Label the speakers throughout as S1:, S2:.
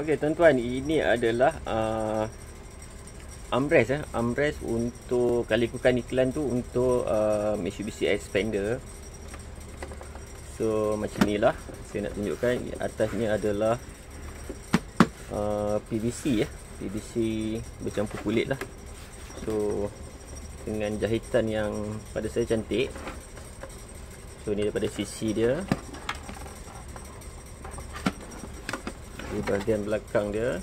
S1: Okey tuan-tuan, ini adalah armrest armrest untuk, kalau ikutkan iklan tu, untuk Mitsubishi Xpander. So macam ni lah saya nak tunjukkan. Atasnya adalah PVC PVC bercampur kulit lah. So dengan jahitan yang pada saya cantik. So ni daripada sisi dia, di bahagian belakang dia,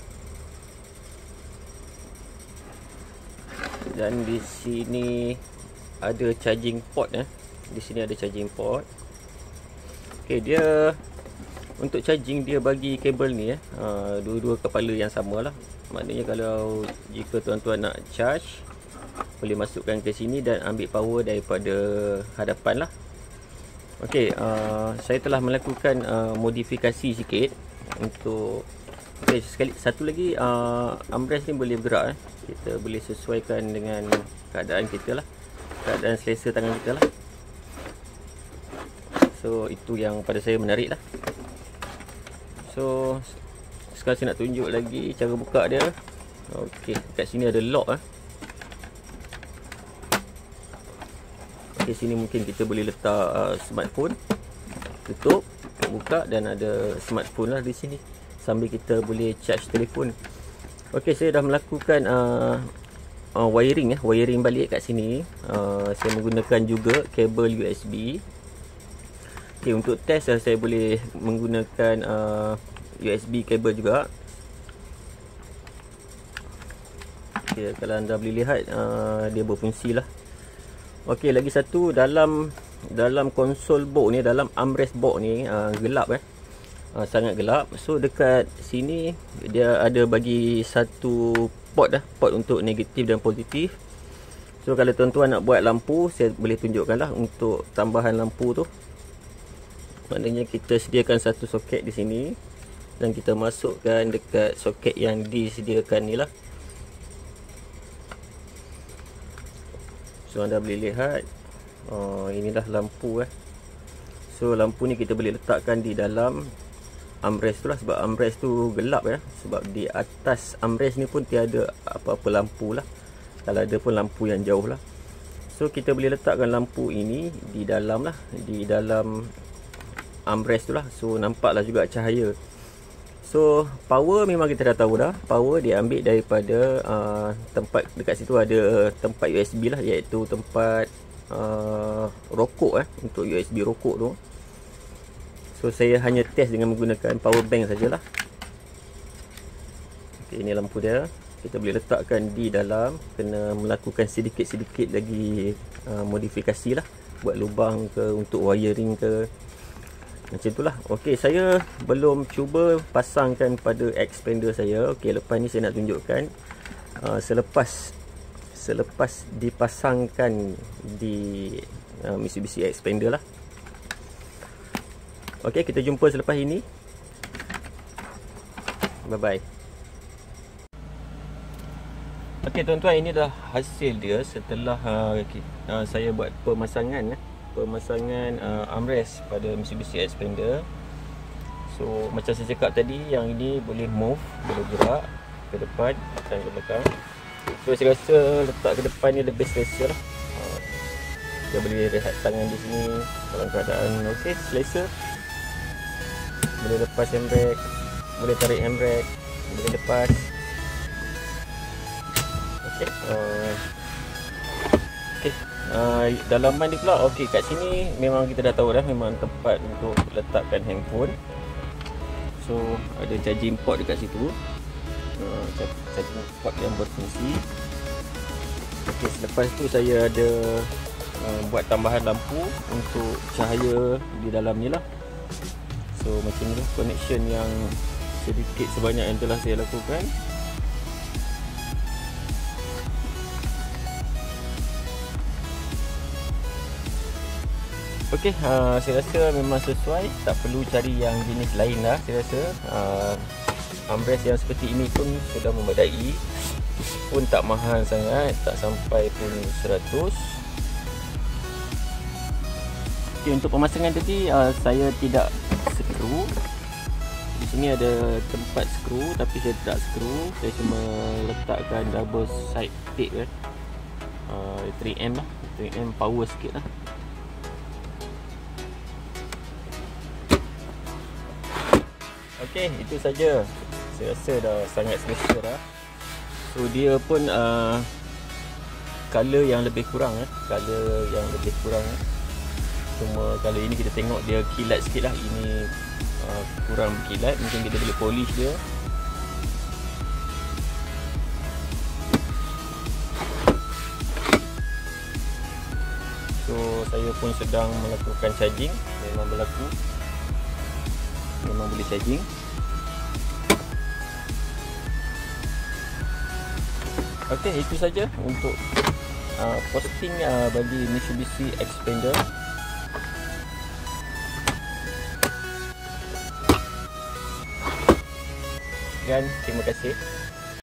S1: dan di sini ada charging port Di sini ada charging port. Okey, dia untuk charging dia bagi kabel ni dua-dua kepala yang sama lah. Maknanya kalau jika tuan-tuan nak charge, boleh masukkan ke sini dan ambil power daripada hadapan lah. Okey, saya telah melakukan modifikasi sikit untuk satu lagi. Armrest ni boleh bergerak kita boleh sesuaikan dengan keadaan kita lah, keadaan selesa tangan kita lah. So itu yang pada saya menarik lah. So sekarang saya nak tunjuk lagi cara buka dia. Okey, kat sini ada lock Okey, sini mungkin kita boleh letak smartphone, tutup, buka, dan ada smartphone lah di sini sambil kita boleh charge telefon. Okey, saya dah melakukan wiring balik kat sini. Saya menggunakan juga kabel USB. Okey, untuk test saya boleh menggunakan USB kabel juga. Okey, kalau anda boleh lihat dia berfungsi lah. Okey, lagi satu, dalam konsol box ni, dalam armrest box ni gelap sangat gelap. So dekat sini dia ada bagi satu port untuk negatif dan positif. So kalau tuan-tuan nak buat lampu, saya boleh tunjukkan lah untuk tambahan lampu tu. Maknanya kita sediakan satu soket di sini dan kita masukkan dekat soket yang disediakan ni lah. So anda boleh lihat, inilah lampu So lampu ni kita boleh letakkan di dalam armrest tu lah, sebab armrest tu gelap sebab di atas armrest ni pun tiada apa-apa lampu lah. Kalau ada pun lampu yang jauh lah. So kita boleh letakkan lampu ini di dalam armrest tu lah. So nampaklah juga cahaya. So power memang kita dah tahu dah. Power dia ambil daripada tempat dekat situ ada tempat USB lah, iaitu tempat rokok untuk USB rokok tu. So saya hanya test dengan menggunakan power bank sajalah. Okey, ini lampu dia. Kita boleh letakkan di dalam. Kena melakukan sedikit-sedikit lagi modifikasi lah, buat lubang ke, untuk wiring ke, macam itulah. Okey, saya belum cuba pasangkan pada Xpander saya. Okey, lepas ni saya nak tunjukkan selepas dipasangkan di Mitsubishi Xpander lah. Okey, kita jumpa selepas ini. Bye bye. Okey tuan-tuan, ini dah hasil dia setelah saya buat pemasangan armrest pada Mitsubishi Xpander. So macam saya cakap tadi, yang ini boleh move, boleh gerak ke depan dan ke belakang. So saya rasa letak ke depan ni lebih selesa lah. Kita boleh rehat tangan di sini dalam keadaan okey, selesa. Boleh lepas handbrake, boleh tarik handbrake, boleh lepas. Okey. Dalaman dia pula, okey, kat sini memang kita dah tahu dah, memang tempat untuk letakkan handphone. So ada charging port dekat situ, charging port yang berfungsi. Okey, selepas tu saya ada buat tambahan lampu untuk cahaya di dalam ni lah. So macam ni lah connection yang sedikit sebanyak yang telah saya lakukan. Okey, saya rasa memang sesuai, tak perlu cari yang jenis lain lah. Saya rasa armrest yang seperti ini pun sudah memadai, pun tak mahal sangat, tak sampai pun 100. Okey, untuk pemasangan tadi saya tidak skru. Di sini ada tempat skru, tapi saya tak skru. Saya cuma letakkan double side tape kan. 3M lah, 3M power sikit lah. Okey, itu saja. Saya rasa dah sangat selesa dah. So dia pun color yang lebih kurang Cuma kalau ini kita tengok dia kilat sikit lah. Ini kurang berkilat, mungkin kita boleh polish dia. So saya pun sedang melakukan charging. Memang boleh charging. Okey, itu saja untuk posting bagi Mitsubishi Xpander. Dan terima kasih.